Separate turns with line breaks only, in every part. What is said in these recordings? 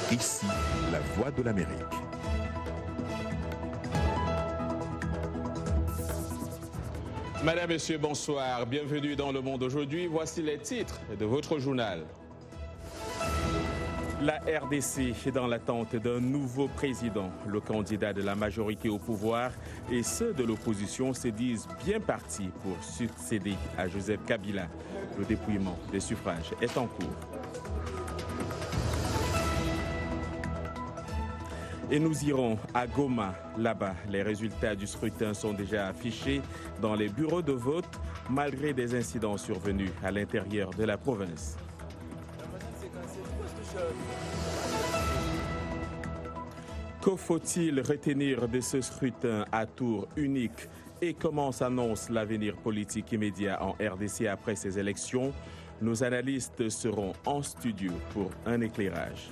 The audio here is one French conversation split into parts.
Ici, la voix de l'Amérique.
Madame, Monsieur, bonsoir. Bienvenue dans Le Monde aujourd'hui. Voici les titres de votre journal. La RDC est dans l'attente d'un nouveau président. Le candidat de la majorité au pouvoir et ceux de l'opposition se disent bien partis pour succéder à Joseph Kabila. Le dépouillement des suffrages est en cours. Et nous irons à Goma. Là-bas, les résultats du scrutin sont déjà affichés dans les bureaux de vote, malgré des incidents survenus à l'intérieur de la province. Que faut-il retenir de ce scrutin à tour unique et comment s'annonce l'avenir politique immédiat en RDC après ces élections? Nos analystes seront en studio pour un éclairage.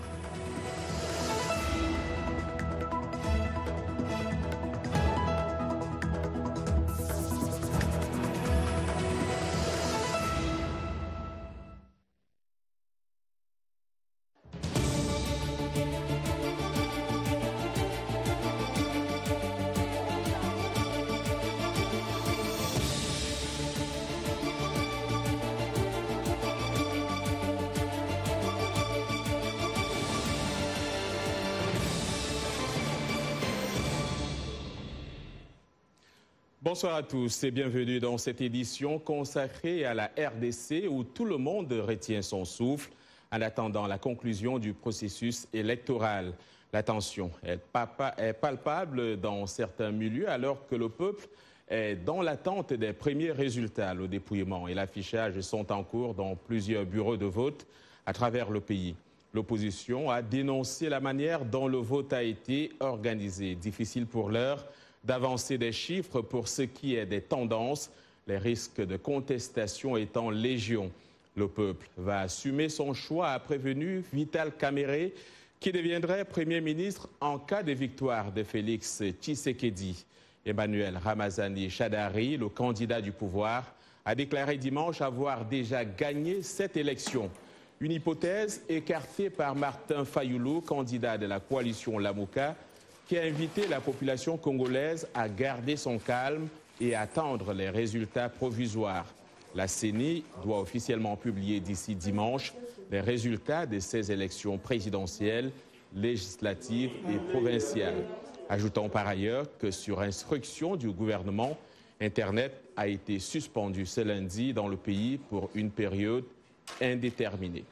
Bonsoir à tous et bienvenue dans cette édition consacrée à la RDC où tout le monde retient son souffle en attendant la conclusion du processus électoral. La tension est palpable dans certains milieux alors que le peuple est dans l'attente des premiers résultats. Le dépouillement et l'affichage sont en cours dans plusieurs bureaux de vote à travers le pays. L'opposition a dénoncé la manière dont le vote a été organisé. Difficile pour l'heure d'avancer des chiffres pour ce qui est des tendances, les risques de contestation étant légion. Le peuple va assumer son choix, a prévenu Vital Kamerhe, qui deviendrait Premier ministre en cas de victoire de Félix Tshisekedi. Emmanuel Ramazani Shadary, le candidat du pouvoir, a déclaré dimanche avoir déjà gagné cette élection. Une hypothèse écartée par Martin Fayoulou, candidat de la coalition Lamouka, qui a invité la population congolaise à garder son calme et attendre les résultats provisoires. La CENI doit officiellement publier d'ici dimanche les résultats de ces élections présidentielles, législatives et provinciales. Ajoutons par ailleurs que sur instruction du gouvernement, Internet a été suspendu ce lundi dans le pays pour une période indéterminée.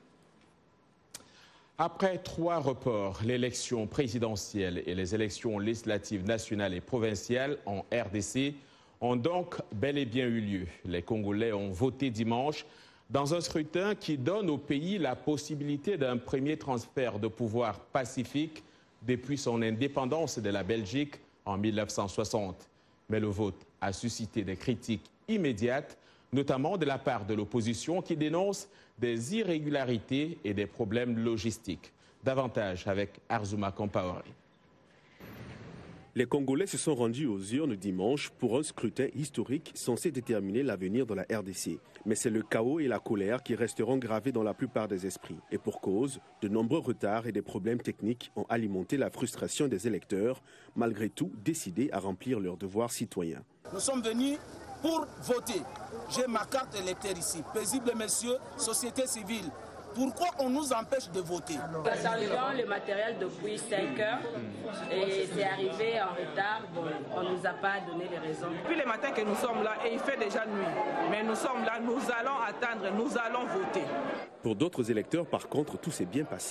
Après 3 reports, l'élection présidentielle et les élections législatives nationales et provinciales en RDC ont donc bel et bien eu lieu. Les Congolais ont voté dimanche dans un scrutin qui donne au pays la possibilité d'un premier transfert de pouvoir pacifique depuis son indépendance de la Belgique en 1960. Mais le vote a suscité des critiques immédiates, notamment de la part de l'opposition qui dénonce des irrégularités et des problèmes logistiques. Davantage avec Arzuma Compaoré.
Les Congolais se sont rendus aux urnes dimanche pour un scrutin historique censé déterminer l'avenir de la RDC. Mais c'est le chaos et la colère qui resteront gravés dans la plupart des esprits. Et pour cause, de nombreux retards et des problèmes techniques ont alimenté la frustration des électeurs, malgré tout décidés à remplir leurs devoirs citoyens.
Nous sommes venus pour voter. J'ai ma carte électeur ici. Paisible messieurs, société civile. Pourquoi on nous empêche de voter?
Nous arrivons le matériel depuis 5 heures et c'est arrivé en retard. Bon, on ne nous a pas donné les raisons.
Depuis le matin que nous sommes là et il fait déjà nuit. Mais nous sommes là, nous allons attendre, nous allons voter.
Pour d'autres électeurs, par contre, tout s'est bien passé.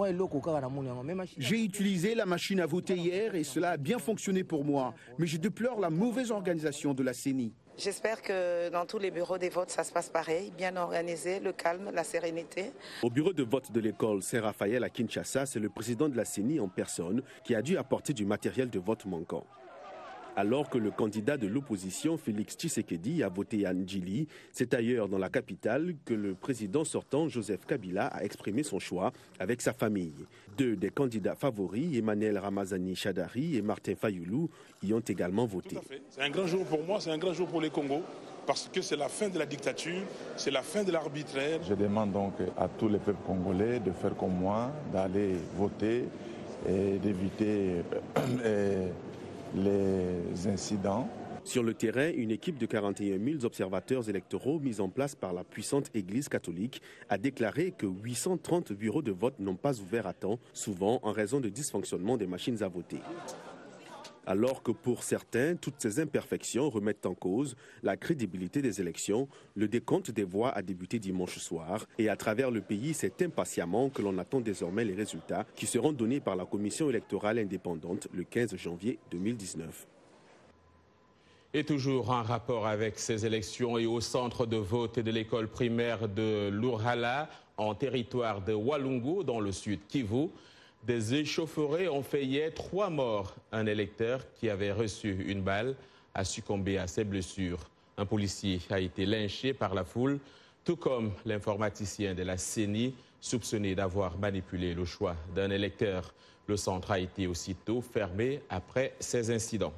J'ai utilisé la machine à voter hier et cela a bien fonctionné pour moi. Mais je déplore la mauvaise organisation de la CENI.
J'espère que dans tous les bureaux des votes, ça se passe pareil, bien organisé, le calme, la sérénité.
Au bureau de vote de l'école Saint-Raphaël à Kinshasa, c'est le président de la CENI en personne qui a dû apporter du matériel de vote manquant. Alors que le candidat de l'opposition, Félix Tshisekedi, a voté à Ndjili, c'est ailleurs dans la capitale que le président sortant, Joseph Kabila, a exprimé son choix avec sa famille. Deux des candidats favoris, Emmanuel Ramazani Shadari et Martin Fayoulou, y ont également voté.
C'est un grand jour pour moi, c'est un grand jour pour les Congos, parce que c'est la fin de la dictature, c'est la fin de l'arbitraire.
Je demande donc à tous les peuples congolais de faire comme moi, d'aller voter et d'éviter les incidents.
Sur le terrain, une équipe de 41 000 observateurs électoraux mise en place par la puissante Église catholique a déclaré que 830 bureaux de vote n'ont pas ouvert à temps, souvent en raison de dysfonctionnement des machines à voter. Alors que pour certains, toutes ces imperfections remettent en cause la crédibilité des élections, le décompte des voix a débuté dimanche soir et à travers le pays, c'est impatiemment que l'on attend désormais les résultats qui seront donnés par la commission électorale indépendante le 15 janvier 2019.
Et toujours en rapport avec ces élections et au centre de vote de l'école primaire de Lourhala, en territoire de Walungu, dans le sud Kivu, des échauffourées ont fait hier 3 morts. Un électeur qui avait reçu une balle a succombé à ses blessures. Un policier a été lynché par la foule, tout comme l'informaticien de la CENI, soupçonné d'avoir manipulé le choix d'un électeur. Le centre a été aussitôt fermé après ces incidents.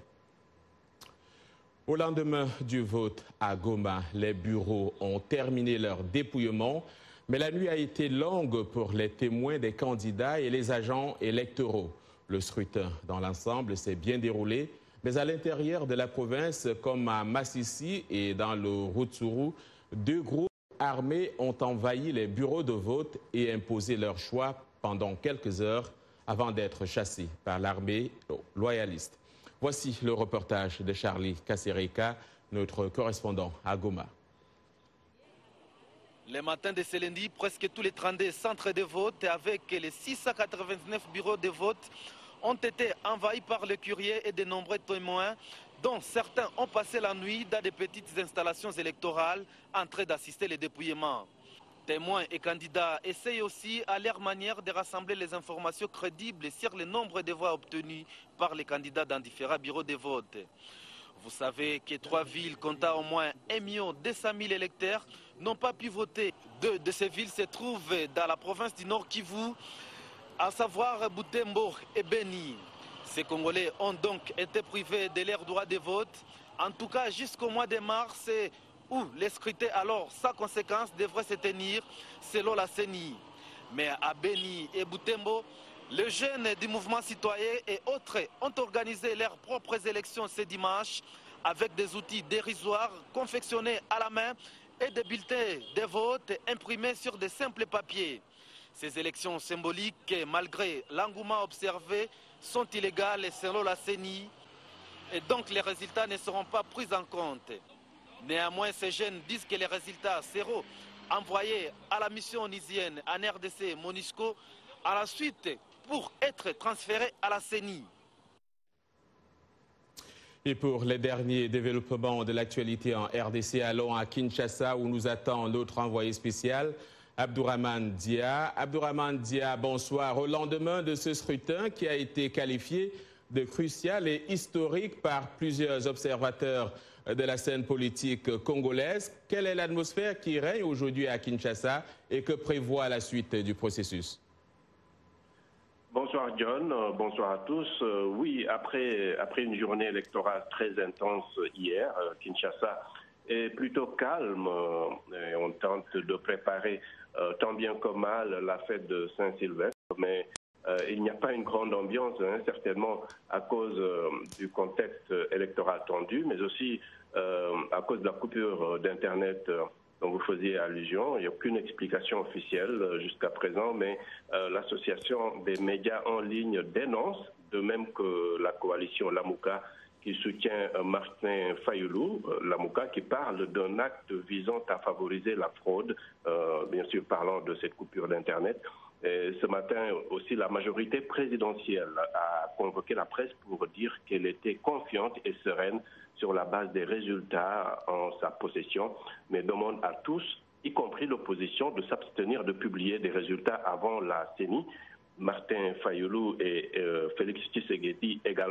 Au lendemain du vote à Goma, les bureaux ont terminé leur dépouillement, mais la nuit a été longue pour les témoins des candidats et les agents électoraux. Le scrutin dans l'ensemble s'est bien déroulé, mais à l'intérieur de la province, comme à Massissi et dans le Rutshuru, 2 groupes armés ont envahi les bureaux de vote et imposé leur choix pendant quelques heures avant d'être chassés par l'armée loyaliste. Voici le reportage de Charlie Kassereka, notre correspondant à Goma.
Le matin de ce lundi, presque tous les 32 centres de vote avec les 699 bureaux de vote ont été envahis par le courrier et de nombreux témoins, dont certains ont passé la nuit dans des petites installations électorales en train d'assister au dépouillement. Témoins et candidats essayent aussi à leur manière de rassembler les informations crédibles sur le nombre de voix obtenues par les candidats dans différents bureaux de vote. Vous savez que 3 villes comptant au moins 1 200 000 électeurs n'ont pas pu voter. 2 de ces villes se trouvent dans la province du Nord Kivu, à savoir Butembo et Beni. Ces Congolais ont donc été privés de leur droit de vote, en tout cas jusqu'au mois de mars, où les scrutins alors sans conséquence devraient se tenir selon la CENI. Mais à Beni et Butembo, les jeunes du mouvement citoyen et autres ont organisé leurs propres élections ce dimanche avec des outils dérisoires confectionnés à la main et des bulletins de vote imprimés sur de simples papiers. Ces élections symboliques, malgré l'engouement observé, sont illégales selon la CENI et donc les résultats ne seront pas pris en compte. Néanmoins, ces jeunes disent que les résultats seront envoyés à la mission onusienne en RDC MONUSCO à la suite pour être transférés à la CENI.
Et pour les derniers développements de l'actualité en RDC, allons à Kinshasa où nous attend notre envoyé spécial, Abdourahmane Dia. Abdourahmane Dia, bonsoir. Au lendemain de ce scrutin qui a été qualifié de crucial et historique par plusieurs observateurs de la scène politique congolaise, quelle est l'atmosphère qui règne aujourd'hui à Kinshasa et que prévoit la suite du processus?
Bonsoir John, bonsoir à tous. Oui, après une journée électorale très intense hier, Kinshasa est plutôt calme. Et on tente de préparer tant bien que mal la fête de Saint-Sylvestre, mais il n'y a pas une grande ambiance, certainement à cause du contexte électoral tendu, mais aussi à cause de la coupure d'Internet dont vous faisiez allusion. Il n'y a aucune explication officielle jusqu'à présent, mais l'association des médias en ligne dénonce, de même que la coalition Lamuka qui soutient Martin Fayoulou, Lamuka, qui parle d'un acte visant à favoriser la fraude, bien sûr parlant de cette coupure d'Internet. Et ce matin aussi, la majorité présidentielle a convoqué la presse pour dire qu'elle était confiante et sereine sur la base des résultats en sa possession, mais demande à tous, y compris l'opposition, de s'abstenir de publier des résultats avant la CENI. Martin Fayoulou et Félix Tshisekedi également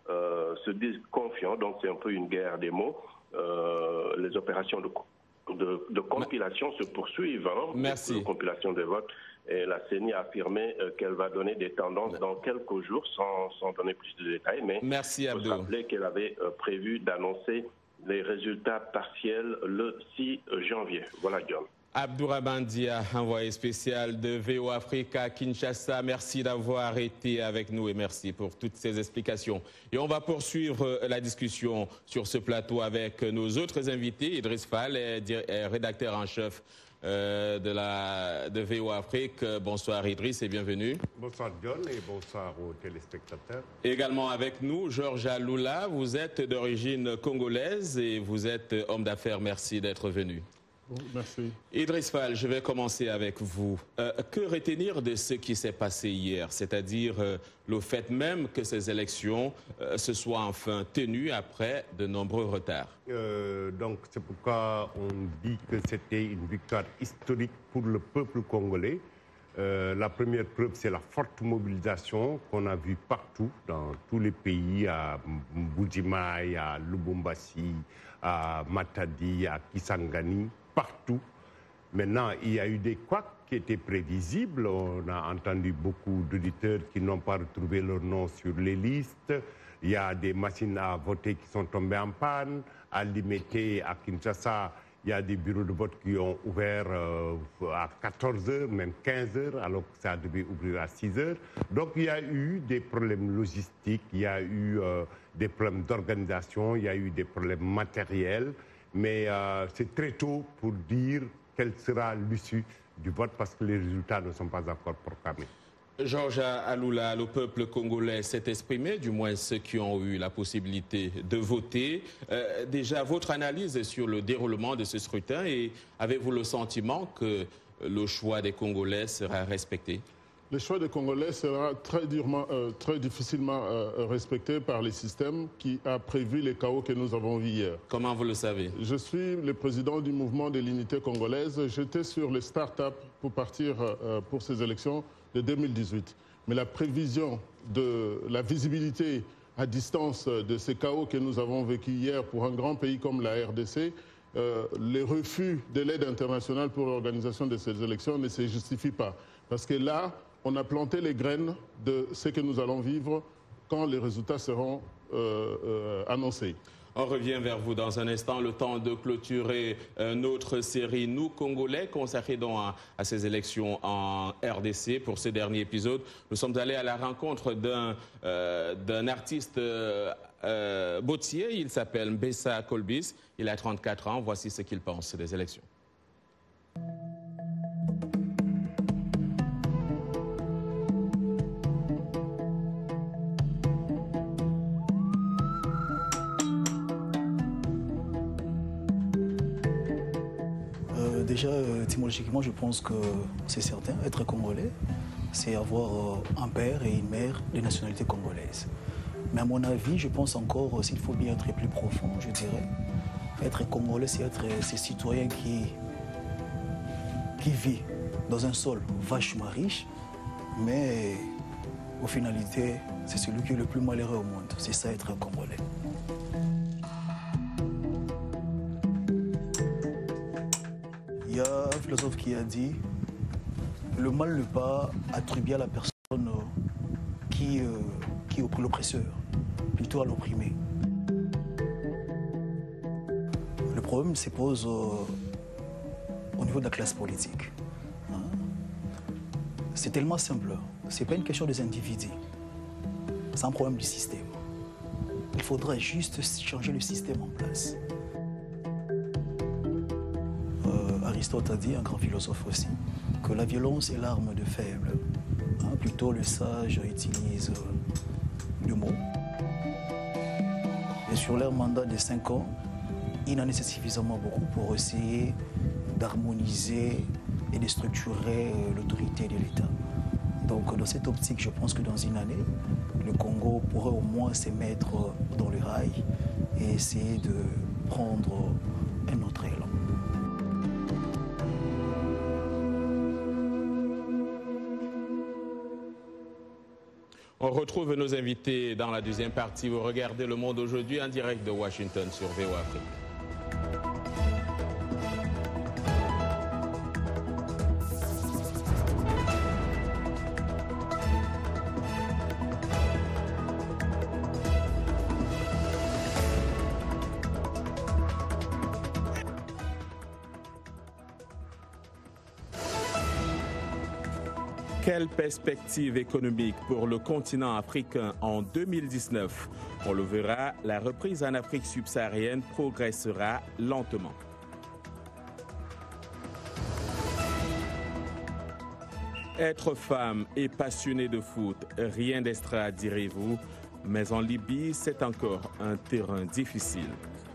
se disent confiants, donc c'est un peu une guerre des mots. Les opérations de compilation se poursuivent,
Merci.
De compilation des votes. Et la CENI a affirmé qu'elle va donner des tendances dans quelques jours, sans donner plus de détails. Mais
merci, Abdou.
Il faut se rappeler qu'elle avait prévu d'annoncer les résultats partiels le 6 janvier. Voilà, John.
Abdourahmane Dia, envoyé spécial de VO Afrique à Kinshasa, merci d'avoir été avec nous et merci pour toutes ces explications. Et on va poursuivre la discussion sur ce plateau avec nos autres invités. Idriss Fall, rédacteur en chef de VO Afrique. Bonsoir Idriss et bienvenue.
Bonsoir John et bonsoir aux téléspectateurs.
Également avec nous, Georges Aloula, vous êtes d'origine congolaise et vous êtes homme d'affaires. Merci d'être venu.
Merci.
Idriss Fall, je vais commencer avec vous. Que retenir de ce qui s'est passé hier, c'est-à-dire le fait même que ces élections se soient enfin tenues après de nombreux retards?
Donc c'est pourquoi on dit que c'était une victoire historique pour le peuple congolais. La première preuve, c'est la forte mobilisation qu'on a vue partout, dans tous les pays, à Mbujimai, à Lubumbashi, à Matadi, à Kisangani, partout. Maintenant, il y a eu des couacs qui étaient prévisibles. On a entendu beaucoup d'auditeurs qui n'ont pas retrouvé leur nom sur les listes. Il y a des machines à voter qui sont tombées en panne. À Limete, à Kinshasa, il y a des bureaux de vote qui ont ouvert à 14h, même 15h, alors que ça devait ouvrir à 6h. Donc il y a eu des problèmes logistiques, il y a eu des problèmes d'organisation, il y a eu des problèmes matériels. Mais c'est très tôt pour dire quelle sera l'issue du vote parce que les résultats ne sont pas encore proclamés.
Georges Aloula, le peuple congolais s'est exprimé, du moins ceux qui ont eu la possibilité de voter. Déjà, votre analyse sur le déroulement de ce scrutin et avez-vous le sentiment que le choix des Congolais sera respecté?
Le choix des Congolais sera très difficilement respecté par les systèmes qui a prévu les chaos que nous avons vus hier.
Comment vous le savez?
Je suis le président du mouvement de l'unité congolaise. J'étais sur les start-up pour partir pour ces élections de 2018. Mais la prévision de la visibilité à distance de ces chaos que nous avons vécus hier pour un grand pays comme la RDC, les refus de l'aide internationale pour l'organisation de ces élections ne se justifient pas. Parce que là, on a planté les graines de ce que nous allons vivre quand les résultats seront annoncés.
On revient vers vous dans un instant, le temps de clôturer notre série Nous Congolais, consacrée donc à ces élections en RDC. Pour ce dernier épisode, nous sommes allés à la rencontre d'un artiste bottier. Il s'appelle Mbessa Kolbis. Il a 34 ans. Voici ce qu'il pense des élections.
Déjà, étymologiquement, je pense que c'est certain, être congolais, c'est avoir un père et une mère de nationalité congolaise. Mais à mon avis, je pense encore, s'il faut bien être plus profond, je dirais, être congolais, c'est être ce citoyen qui vit dans un sol vachement riche, mais aux finalités, c'est celui qui est le plus malheureux au monde. C'est ça, être un congolais. Il y a un philosophe qui a dit « Le mal n'est pas attribué à la personne qui est l'oppresseur, plutôt à l'opprimé. » Le problème se pose au niveau de la classe politique. C'est tellement simple. Ce n'est pas une question des individus. C'est un problème du système. Il faudra juste changer le système en place. Aristote a dit, un grand philosophe aussi, que la violence est l'arme de faible. Plutôt le sage utilise le mot. Et sur leur mandat de 5 ans, il en est suffisamment beaucoup pour essayer d'harmoniser et de structurer l'autorité de l'État. Donc dans cette optique, je pense que dans une année, le Congo pourrait au moins se mettre dans le rail et essayer de prendre un autre élan.
On retrouve nos invités dans la deuxième partie. Vous regardez Le Monde aujourd'hui en direct de Washington sur VOA Afrique. Quelle perspective économique pour le continent africain en 2019? On le verra, la reprise en Afrique subsaharienne progressera lentement. Être femme et passionnée de foot, rien d'extra, direz-vous, mais en Libye, c'est encore un terrain difficile.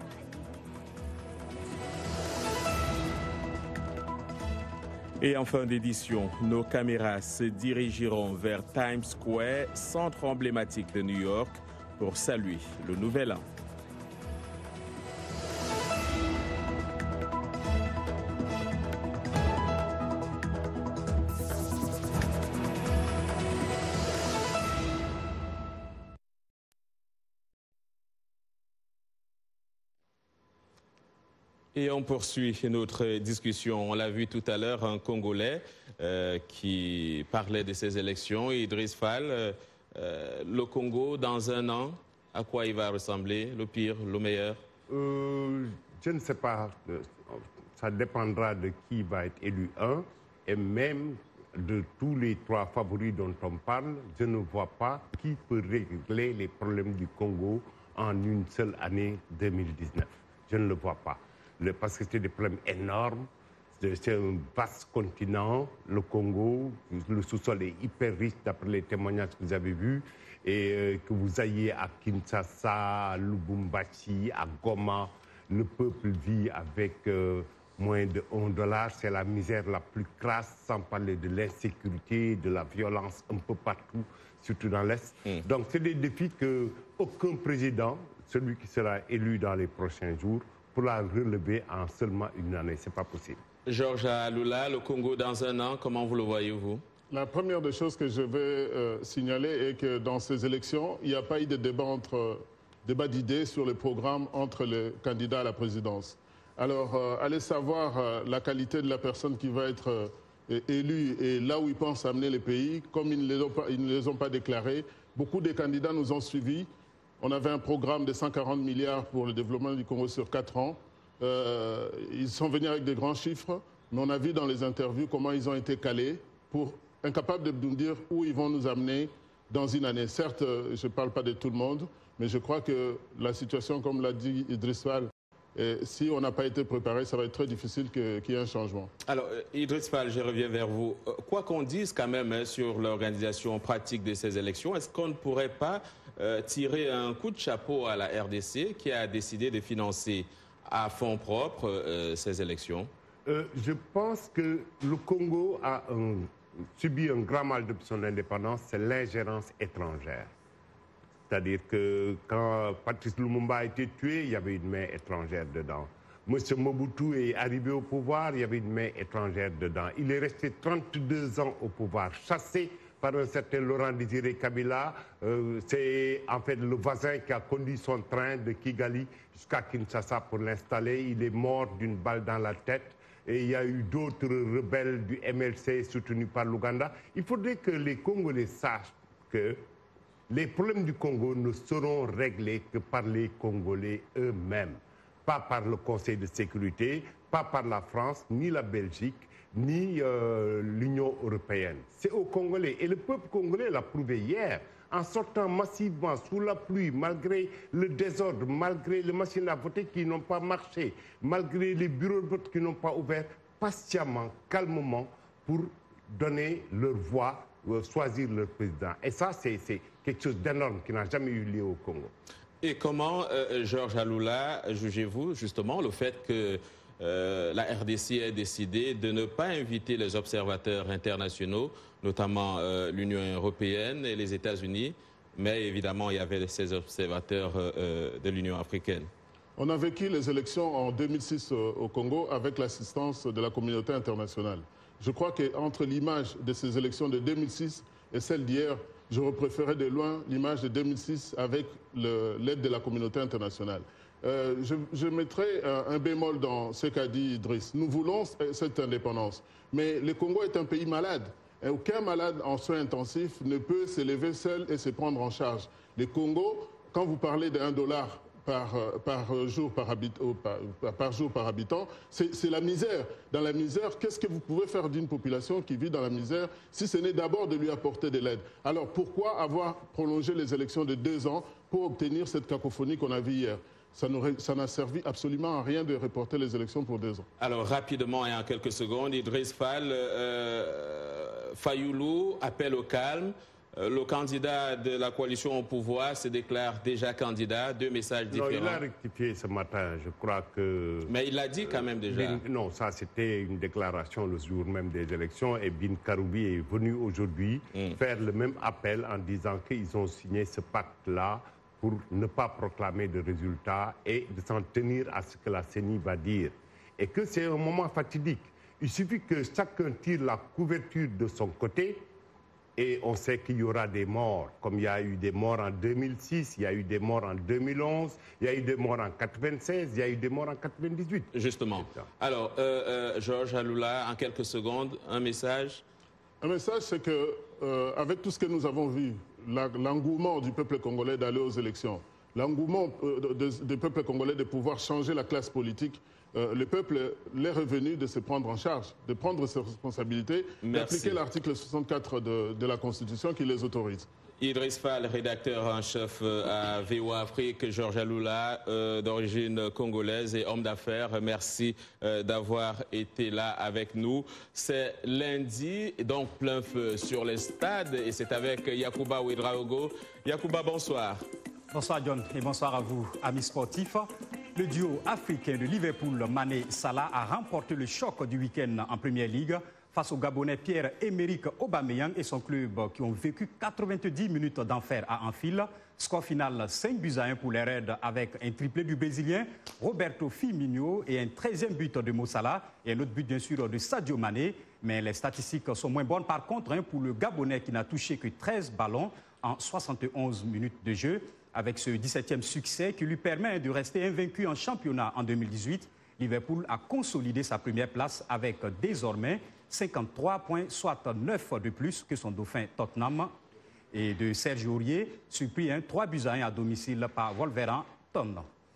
Et en fin d'édition, nos caméras se dirigeront vers Times Square, centre emblématique de New York, pour saluer le Nouvel An. Et on poursuit notre discussion. On l'a vu tout à l'heure, un Congolais qui parlait de ces élections. Idriss Fall, le Congo, dans un an, à quoi il va ressembler? Le pire, le meilleur?
Je ne sais pas. Ça dépendra de qui va être élu et même de tous les trois favoris dont on parle, je ne vois pas qui peut régler les problèmes du Congo en une seule année 2019. Je ne le vois pas. Parce que c'est des problèmes énormes. C'est un vaste continent, le Congo. Le sous-sol est hyper riche d'après les témoignages que vous avez vus. Et que vous ayez à Kinshasa, à Lubumbashi, à Goma, le peuple vit avec moins de $1. C'est la misère la plus crasse, sans parler de l'insécurité, de la violence un peu partout, surtout dans l'Est. Donc c'est des défis qu'aucun président, celui qui sera élu dans les prochains jours, pourra relever en seulement une année. Ce n'est pas possible.
Georges Alula, le Congo dans un an, comment vous le voyez-vous?
La première des choses que je vais signaler est que dans ces élections, il n'y a pas eu de débat d'idées sur le programme entre les candidats à la présidence. Alors, allez savoir la qualité de la personne qui va être élue et là où ils pensent amener le pays, comme ils ne les ont pas déclarés. Beaucoup de candidats nous ont suivis. On avait un programme de 140 milliards pour le développement du Congo sur 4 ans. Ils sont venus avec des grands chiffres, mais on a vu dans les interviews comment ils ont été calés, incapables de nous dire où ils vont nous amener dans une année. Certes, je ne parle pas de tout le monde, mais je crois que la situation, comme l'a dit Idriss Fall, si on n'a pas été préparé, ça va être très difficile qu'il y ait un changement.
Alors, Idriss Fall, je reviens vers vous. Quoi qu'on dise quand même sur l'organisation pratique de ces élections, est-ce qu'on ne pourrait pas tirer un coup de chapeau à la RDC qui a décidé de financer à fonds propres ces élections?
Je pense que le Congo a subi un grand mal depuis son indépendance, c'est l'ingérence étrangère. C'est-à-dire que quand Patrice Lumumba a été tué, il y avait une main étrangère dedans. M. Mobutu est arrivé au pouvoir, il y avait une main étrangère dedans. Il est resté 32 ans au pouvoir, chassé par un certain Laurent Désiré Kabila. C'est en fait le voisin qui a conduit son train de Kigali jusqu'à Kinshasa pour l'installer. Il est mort d'une balle dans la tête. Et il y a eu d'autres rebelles du MLC soutenus par l'Ouganda. Il faudrait que les Congolais sachent que les problèmes du Congo ne seront réglés que par les Congolais eux-mêmes. Pas par le Conseil de sécurité, pas par la France, ni la Belgique, ni l'Union européenne. C'est aux Congolais. Et le peuple congolais l'a prouvé hier, en sortant massivement sous la pluie, malgré le désordre, malgré les machines à voter qui n'ont pas marché, malgré les bureaux de vote qui n'ont pas ouvert, patiemment, calmement, pour donner leur voix, choisir leur président. Et ça, c'est quelque chose d'énorme qui n'a jamais eu lieu au Congo.
Et comment, Georges Alula, jugez-vous justement le fait que la RDC ait décidé de ne pas inviter les observateurs internationaux, notamment l'Union européenne et les États-Unis, mais évidemment il y avait ces observateurs de l'Union africaine?
On a vécu les élections en 2006 au Congo avec l'assistance de la communauté internationale. Je crois qu'entre l'image de ces élections de 2006 et celle d'hier, j'aurais préféré de loin l'image de 2006 avec l'aide de la communauté internationale. Je mettrai un bémol dans ce qu'a dit Idriss. Nous voulons cette indépendance, mais le Congo est un pays malade. Et aucun malade en soins intensifs ne peut se lever seul et se prendre en charge. Le Congo, quand vous parlez de $1 par jour par habitant, c'est la misère. Dans la misère, qu'est-ce que vous pouvez faire d'une population qui vit dans la misère si ce n'est d'abord de lui apporter de l'aide? Alors pourquoi avoir prolongé les élections de 2 ans pour obtenir cette cacophonie qu'on a vue hier? Ça n'a servi absolument à rien de reporter les élections pour 2 ans.
Alors rapidement et en quelques secondes, Idriss Fall, Fayoulou appelle au calme. Le candidat de la coalition au pouvoir se déclare déjà candidat. 2 messages différents.
Non, il a rectifié ce matin, je crois que...
Mais il l'a dit quand même déjà.
Non, ça c'était une déclaration le jour même des élections et Bin Karoubi est venu aujourd'hui faire le même appel en disant qu'ils ont signé ce pacte-là pour ne pas proclamer de résultats et de s'en tenir à ce que la CENI va dire. Et que c'est un moment fatidique. Il suffit que chacun tire la couverture de son côté et on sait qu'il y aura des morts. Comme il y a eu des morts en 2006, il y a eu des morts en 2011, il y a eu des morts en 96, il y a eu des morts en 98.
Justement. Alors, Georges Aloula, en quelques secondes, un message.
Un message, c'est que avec tout ce que nous avons vu, l'engouement du peuple congolais d'aller aux élections, l'engouement du peuple congolais de pouvoir changer la classe politique, le peuple l'est revenu de se prendre en charge, de prendre ses responsabilités, d'appliquer l'article 64 de la Constitution qui les autorise.
Idriss Fall, rédacteur en chef à VOA Afrique, Georges Aloula, d'origine congolaise et homme d'affaires, merci d'avoir été là avec nous. C'est lundi, donc plein feu sur les stades et c'est avec Yacouba Ouedraogo. Yacouba, bonsoir.
Bonsoir John et bonsoir à vous, amis sportifs. Le duo africain de Liverpool, Mané Salah, a remporté le choc du week-end en Première Ligue face au Gabonais Pierre-Emerick Aubameyang et son club qui ont vécu 90 minutes d'enfer à Anfield. Score final 5-1 pour les Reds avec un triplé du Brésilien Roberto Firmino et un 13e but de Mo Salah et un autre but bien sûr de Sadio Mané. Mais les statistiques sont moins bonnes par contre pour le Gabonais qui n'a touché que 13 ballons en 71 minutes de jeu. Avec ce 17e succès qui lui permet de rester invaincu en championnat en 2018, Liverpool a consolidé sa première place avec désormais 53 points, soit 9 de plus que son dauphin Tottenham. Et de Serge Aurier, surpris 3-1 à domicile par Wolverhampton.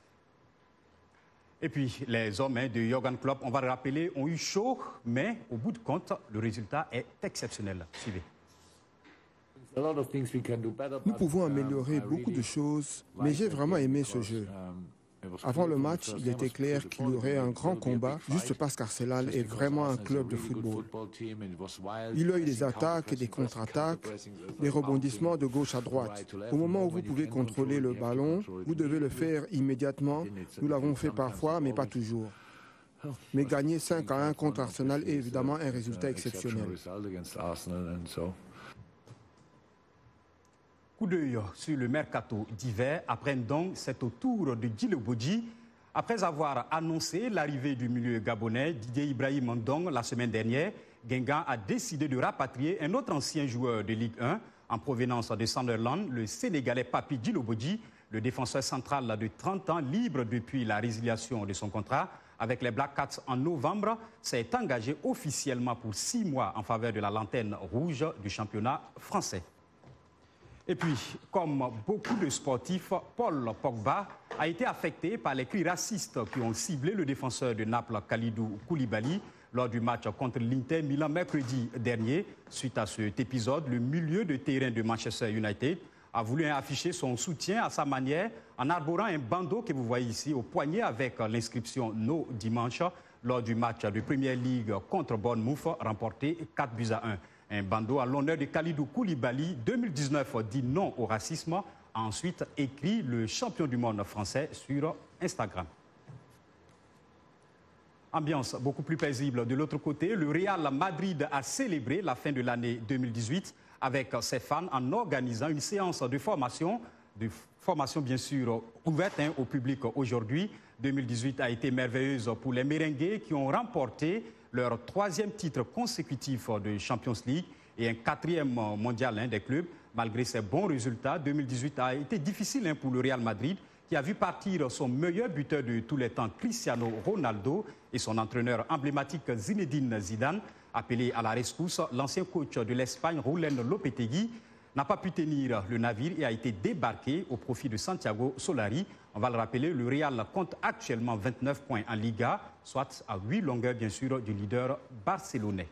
Et puis, les hommes de Jürgen Klopp, on va le rappeler, ont eu chaud, mais au bout de compte, le résultat est exceptionnel. Suivez.
Nous pouvons améliorer beaucoup de choses, mais j'ai vraiment aimé ce jeu. Avant le match, il était clair qu'il y aurait un grand combat, juste parce qu'Arsenal est vraiment un club de football. Il y a eu des attaques et des contre-attaques, des rebondissements de gauche à droite. Au moment où vous pouvez contrôler le ballon, vous devez le faire immédiatement. Nous l'avons fait parfois, mais pas toujours. Mais gagner 5-1 contre Arsenal est évidemment un résultat exceptionnel.
Coup d'œil sur le mercato d'hiver. Après donc, c'est au tour de Djilobodji. Après avoir annoncé l'arrivée du milieu gabonais Didier Ibrahim Ndong la semaine dernière, Guingamp a décidé de rapatrier un autre ancien joueur de Ligue 1 en provenance de Sunderland, le Sénégalais Papi Djilobodji, le défenseur central de 30 ans, libre depuis la résiliation de son contrat avec les Black Cats en novembre, s'est engagé officiellement pour 6 mois en faveur de la lanterne rouge du championnat français. Et puis, comme beaucoup de sportifs, Paul Pogba a été affecté par les cris racistes qui ont ciblé le défenseur de Naples, Kalidou Koulibaly, lors du match contre l'Inter Milan mercredi dernier. Suite à cet épisode, le milieu de terrain de Manchester United a voulu afficher son soutien à sa manière en arborant un bandeau que vous voyez ici au poignet avec l'inscription « No Dimanche » lors du match de Premier League contre Bournemouth remporté 4-1. Un bandeau à l'honneur de Kalidou Koulibaly, 2019 dit non au racisme, a ensuite écrit le champion du monde français sur Instagram. Ambiance beaucoup plus paisible de l'autre côté, le Real Madrid a célébré la fin de l'année 2018 avec ses fans en organisant une séance de formation bien sûr ouverte au public aujourd'hui. 2018 a été merveilleuse pour les Merengues qui ont remporté leur 3e titre consécutif de Champions League et un 4e mondial des clubs. Malgré ses bons résultats, 2018 a été difficile pour le Real Madrid, qui a vu partir son meilleur buteur de tous les temps, Cristiano Ronaldo, et son entraîneur emblématique Zinedine Zidane. Appelé à la rescousse, l'ancien coach de l'Espagne, Julen Lopetegui, n'a pas pu tenir le navire et a été débarqué au profit de Santiago Solari. On va le rappeler, le Real compte actuellement 29 points en Liga, soit à 8 longueurs, bien sûr, du leader barcelonais.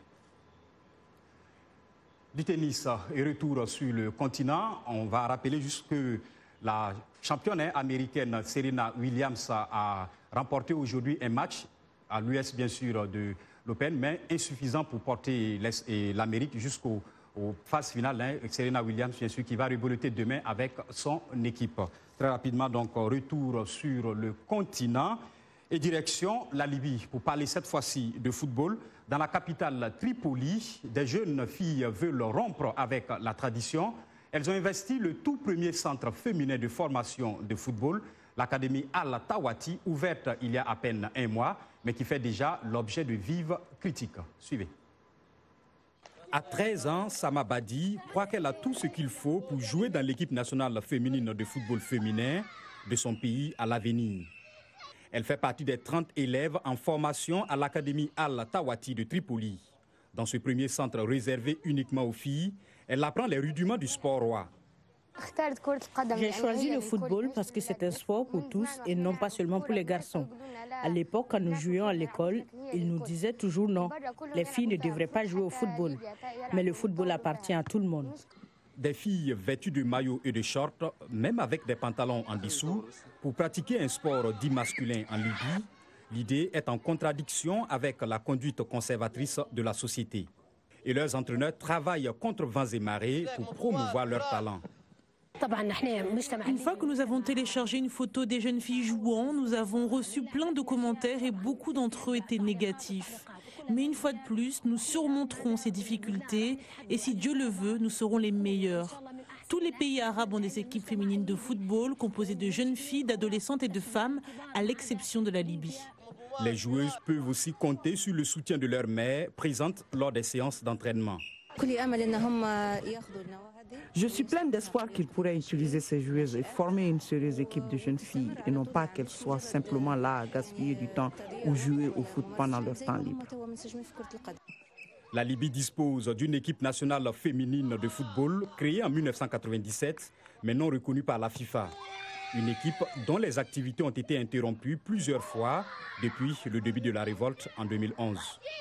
Du tennis et retour sur le continent, on va rappeler juste que la championne américaine Serena Williams a remporté aujourd'hui un match à l'US, bien sûr, de l'Open, mais insuffisant pour porter l'Amérique jusqu'aux phases finales. Serena Williams, bien sûr, qui va rebeloter demain avec son équipe. Très rapidement, donc, retour sur le continent et direction la Libye pour parler cette fois-ci de football. Dans la capitale Tripoli, des jeunes filles veulent rompre avec la tradition. Elles ont investi le tout premier centre féminin de formation de football, l'Académie Al-Tawati, ouverte il y a à peine un mois, mais qui fait déjà l'objet de vives critiques. Suivez. À 13 ans, Sama Badi croit qu'elle a tout ce qu'il faut pour jouer dans l'équipe nationale féminine de football féminin de son pays à l'avenir. Elle fait partie des 30 élèves en formation à l'Académie Al-Tawati de Tripoli. Dans ce premier centre réservé uniquement aux filles, elle apprend les rudiments du sport roi.
J'ai choisi le football parce que c'est un sport pour tous et non pas seulement pour les garçons. À l'époque, quand nous jouions à l'école, ils nous disaient toujours non. Les filles ne devraient pas jouer au football. Mais le football appartient à tout le monde.
Des filles vêtues de maillots et de shorts, même avec des pantalons en dessous, pour pratiquer un sport dit masculin en Libye. L'idée est en contradiction avec la conduite conservatrice de la société. Et leurs entraîneurs travaillent contre vents et marées pour promouvoir leur talent.
Une fois que nous avons téléchargé une photo des jeunes filles jouant, nous avons reçu plein de commentaires et beaucoup d'entre eux étaient négatifs. Mais une fois de plus, nous surmonterons ces difficultés et si Dieu le veut, nous serons les meilleurs. Tous les pays arabes ont des équipes féminines de football composées de jeunes filles, d'adolescentes et de femmes, à l'exception de la Libye.
Les joueuses peuvent aussi compter sur le soutien de leur mère, présente lors des séances d'entraînement.
Je suis pleine d'espoir qu'ils pourraient utiliser ces joueuses et former une sérieuse équipe de jeunes filles et non pas qu'elles soient simplement là à gaspiller du temps ou jouer au foot pendant leur temps libre.
La Libye dispose d'une équipe nationale féminine de football créée en 1997 mais non reconnue par la FIFA. Une équipe dont les activités ont été interrompues plusieurs fois depuis le début de la révolte en 2011.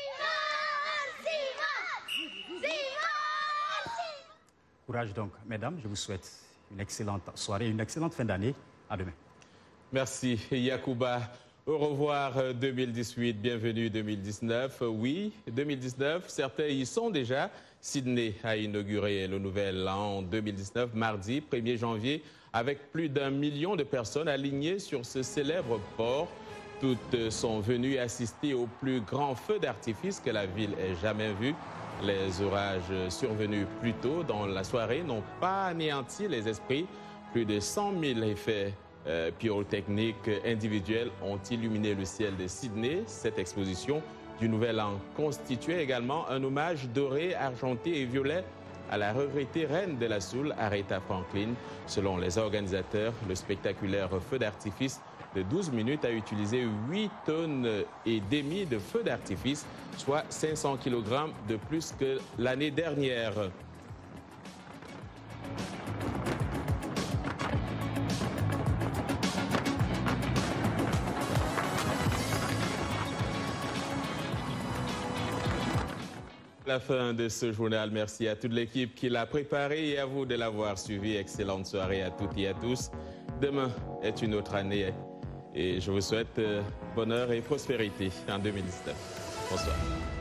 Courage donc, mesdames, je vous souhaite une excellente soirée, une excellente fin d'année. À demain.
Merci Yacouba. Au revoir 2018, bienvenue 2019. Oui, 2019, certains y sont déjà. Sydney a inauguré le nouvel an 2019, mardi 1er janvier, avec plus d'1 million de personnes alignées sur ce célèbre port. Toutes sont venues assister au plus grand feu d'artifice que la ville ait jamais vu. Les orages survenus plus tôt dans la soirée n'ont pas anéanti les esprits. Plus de 100 000 effets pyrotechniques individuels ont illuminé le ciel de Sydney. Cette exposition du Nouvel An constituait également un hommage doré, argenté et violet à la regrettée reine de la Soul, Aretha Franklin. Selon les organisateurs, le spectaculaire feu d'artifice de 12 minutes a utilisé 8 tonnes et demie de feu d'artifice, soit 500 kg de plus que l'année dernière. La fin de ce journal. Merci à toute l'équipe qui l'a préparé et à vous de l'avoir suivi. Excellente soirée à toutes et à tous. Demain est une autre année et je vous souhaite bonheur et prospérité en 2019. Bonsoir.